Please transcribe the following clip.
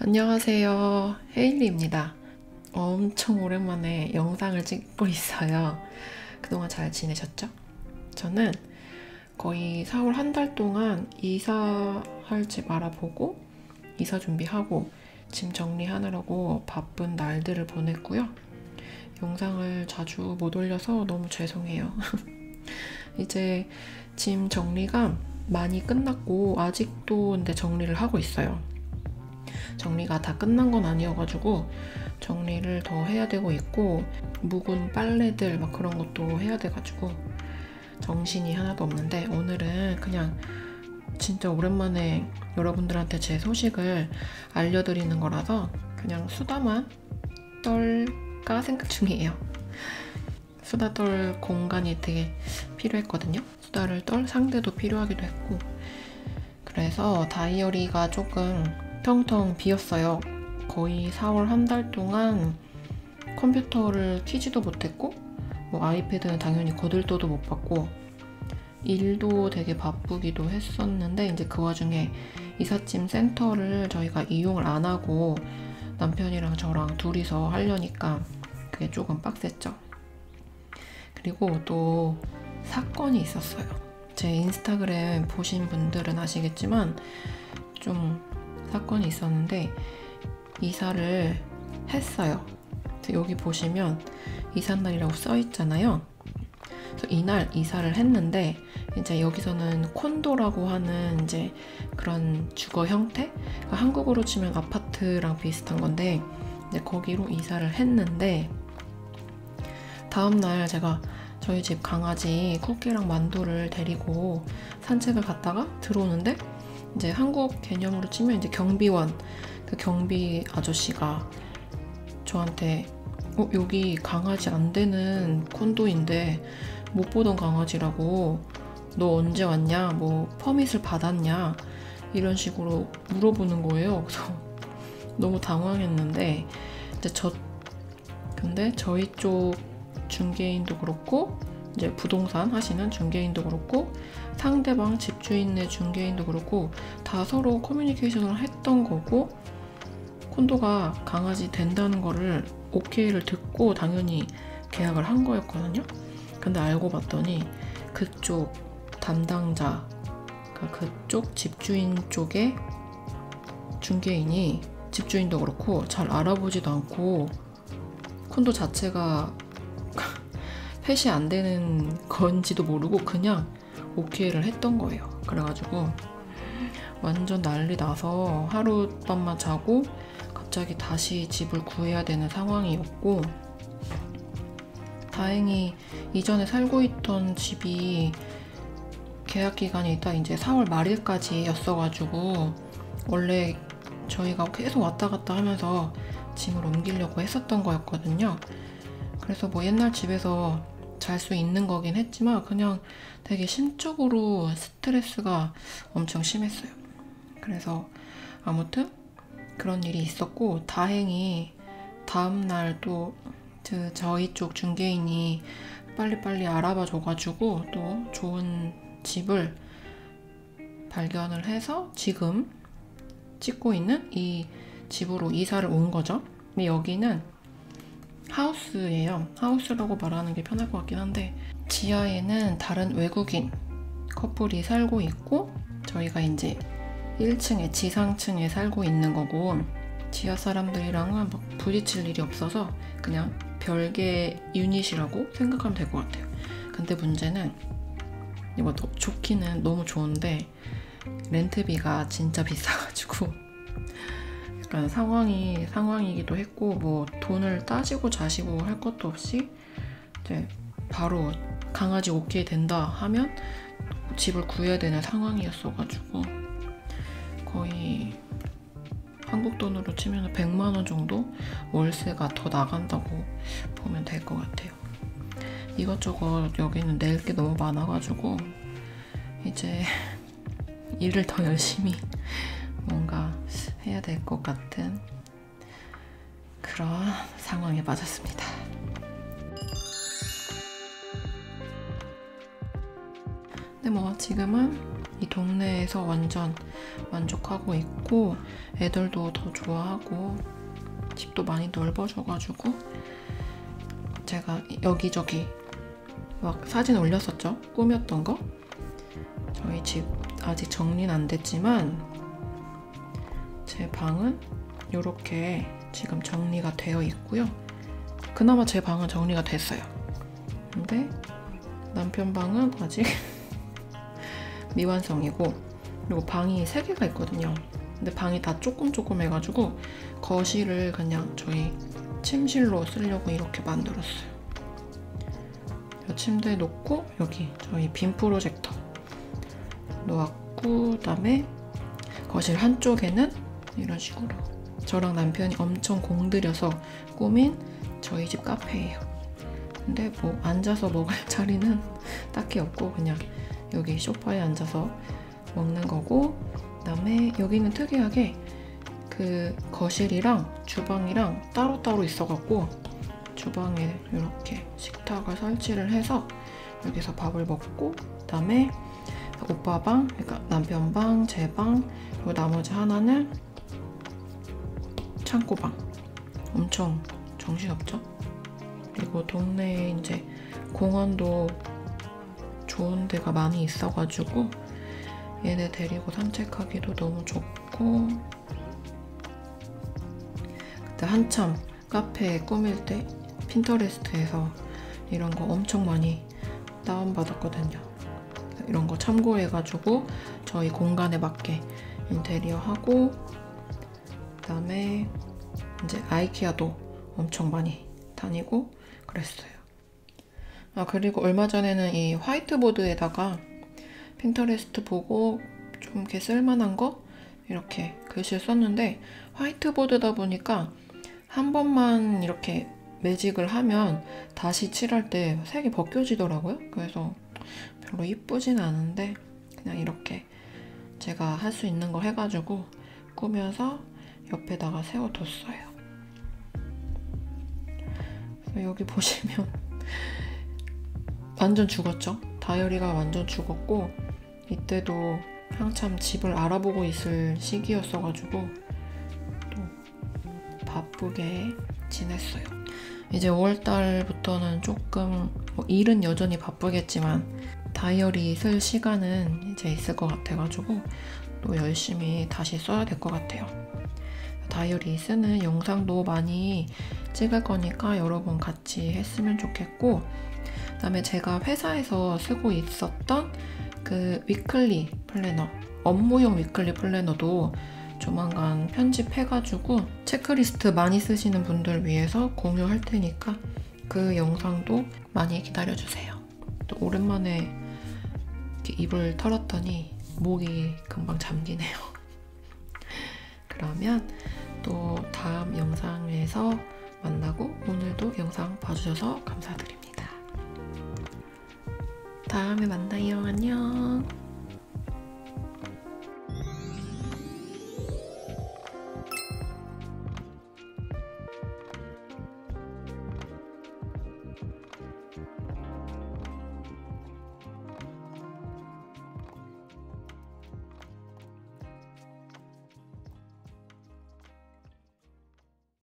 안녕하세요. 헤일리입니다. 엄청 오랜만에 영상을 찍고 있어요. 그동안 잘 지내셨죠? 저는 거의 4월 한 달 동안 이사할 집 알아보고 이사 준비하고 짐 정리하느라고 바쁜 날들을 보냈고요. 영상을 자주 못 올려서 너무 죄송해요. 이제 짐 정리가 많이 끝났고 아직도 근데 정리를 하고 있어요. 정리가 다 끝난 건 아니어가지고 정리를 더 해야 되고 있고 묵은 빨래들 막 그런 것도 해야 돼가지고 정신이 하나도 없는데, 오늘은 그냥 진짜 오랜만에 여러분들한테 제 소식을 알려드리는 거라서 그냥 수다만 떨까 생각 중이에요. 수다 떨 공간이 되게 필요했거든요. 수다를 떨 상대도 필요하기도 했고, 그래서 다이어리가 조금 텅텅 비었어요. 거의 4월 한 달 동안 컴퓨터를 켜지도 못했고, 뭐 아이패드는 당연히 거들떠도 못 봤고, 일도 되게 바쁘기도 했었는데, 이제 그 와중에 이삿짐 센터를 저희가 이용을 안 하고 남편이랑 저랑 둘이서 하려니까 그게 조금 빡셌죠. 그리고 또 사건이 있었어요. 제 인스타그램 보신 분들은 아시겠지만 좀 사건이 있었는데, 이사를 했어요. 여기 보시면 이삿날이라고 써 있잖아요. 그래서 이날 이사를 했는데, 이제 여기서는 콘도라고 하는 이제 그런 주거 형태? 그러니까 한국으로 치면 아파트랑 비슷한 건데, 이제 거기로 이사를 했는데, 다음날 제가 저희 집 강아지 쿠키랑 만두를 데리고 산책을 갔다가 들어오는데, 이제 한국 개념으로 치면 이제 경비원, 그 경비 아저씨가 저한테 여기 강아지 안 되는 콘도인데 못 보던 강아지라고, 너 언제 왔냐, 뭐 퍼밋을 받았냐, 이런 식으로 물어보는 거예요. 그래서 너무 당황했는데, 이제 근데 저희 쪽 중개인도 그렇고 이제 부동산 하시는 중개인도 그렇고 상대방 집주인의 중개인도 그렇고 다 서로 커뮤니케이션을 했던 거고, 콘도가 강아지 된다는 거를 오케이를 듣고 당연히 계약을 한 거였거든요. 근데 알고 봤더니 그쪽 담당자, 그쪽 집주인 쪽의 중개인이 집주인도 그렇고 잘 알아보지도 않고 콘도 자체가 펫이 안 되는 건지도 모르고 그냥 오케이를 했던 거예요. 그래가지고 완전 난리 나서 하룻밤만 자고 갑자기 다시 집을 구해야 되는 상황이었고, 다행히 이전에 살고 있던 집이 계약 기간이 딱 이제 4월 말일까지였어가지고 원래 저희가 계속 왔다 갔다 하면서 짐을 옮기려고 했었던 거였거든요. 그래서 뭐 옛날 집에서 잘 수 있는 거긴 했지만 그냥 되게 심적으로 스트레스가 엄청 심했어요. 그래서 아무튼 그런 일이 있었고, 다행히 다음날 또 저희 쪽 중개인이 빨리빨리 알아봐 줘가지고 또 좋은 집을 발견을 해서 지금 찍고 있는 이 집으로 이사를 온 거죠. 근데 여기는 하우스예요. 하우스라고 말하는 게 편할 것 같긴 한데, 지하에는 다른 외국인 커플이 살고 있고 저희가 이제 1층에 지상층에 살고 있는 거고, 지하 사람들이랑은 막 부딪힐 일이 없어서 그냥 별개 유닛이라고 생각하면 될 것 같아요. 근데 문제는 이거 좋기는 너무 좋은데 렌트비가 진짜 비싸가지고 약간 상황이기도 했고, 뭐 돈을 따지고 자시고 할 것도 없이 이제 바로 강아지 오케이 된다 하면 집을 구해야 되는 상황이었어가지고 거의 한국 돈으로 치면 100만 원 정도 월세가 더 나간다고 보면 될 것 같아요. 이것저것 여기는 낼 게 너무 많아가지고 이제 일을 더 열심히 뭔가 해야 될 것 같은 그런 상황에 빠졌습니다. 근데 뭐 지금은 이 동네에서 완전 만족하고 있고 애들도 더 좋아하고 집도 많이 넓어져가지고 제가 여기저기 막 사진 올렸었죠? 꾸몄던 거. 저희 집 아직 정리는 안 됐지만 제 방은 이렇게 지금 정리가 되어 있고요. 그나마 제 방은 정리가 됐어요. 근데 남편 방은 아직 미완성이고, 그리고 방이 3개가 있거든요. 근데 방이 다 조금 해가지고 거실을 그냥 저희 침실로 쓰려고 이렇게 만들었어요. 침대 놓고 여기 저희 빔 프로젝터 놓았고, 그다음에 거실 한쪽에는 이런 식으로 저랑 남편이 엄청 공들여서 꾸민 저희 집 카페예요. 근데 뭐 앉아서 먹을 자리는 딱히 없고 그냥 여기 소파에 앉아서 먹는 거고, 그다음에 여기는 특이하게 그 거실이랑 주방이랑 따로따로 있어갖고 주방에 이렇게 식탁을 설치를 해서 여기서 밥을 먹고, 그다음에 오빠 방, 그러니까 남편 방, 제 방, 그리고 나머지 하나는 창고방. 엄청 정신없죠? 그리고 동네에 이제 공원도 좋은 데가 많이 있어가지고 얘네 데리고 산책하기도 너무 좋고, 그때 한참 카페 꾸밀 때 핀터레스트에서 이런 거 엄청 많이 다운받았거든요. 이런 거 참고해가지고 저희 공간에 맞게 인테리어 하고, 그다음에 이제 아이키아도 엄청 많이 다니고 그랬어요. 아, 그리고 얼마 전에는 이 화이트보드에다가 핀터레스트 보고 좀 이렇게 쓸만한 거 이렇게 글씨를 썼는데, 화이트보드다 보니까 한 번만 이렇게 매직을 하면 다시 칠할 때 색이 벗겨지더라고요. 그래서 별로 이쁘진 않은데 그냥 이렇게 제가 할 수 있는 거 해가지고 꾸며서 옆에다가 세워뒀어요. 여기 보시면 완전 죽었죠? 다이어리가 완전 죽었고, 이때도 한참 집을 알아보고 있을 시기였어가지고 또 바쁘게 지냈어요. 이제 5월달부터는 조금 뭐 일은 여전히 바쁘겠지만 다이어리 쓸 시간은 이제 있을 것 같아가지고 또 열심히 다시 써야 될 것 같아요. 다이어리 쓰는 영상도 많이 찍을 거니까 여러분 같이 했으면 좋겠고, 그다음에 제가 회사에서 쓰고 있었던 그 위클리 플래너, 업무용 위클리 플래너도 조만간 편집해가지고 체크리스트 많이 쓰시는 분들 위해서 공유할 테니까 그 영상도 많이 기다려주세요. 또 오랜만에 이렇게 입을 털었더니 목이 금방 잠기네요. 그러면 또 다음 영상에서 만나고, 오늘도 영상 봐주셔서 감사드립니다. 다음에 만나요. 안녕.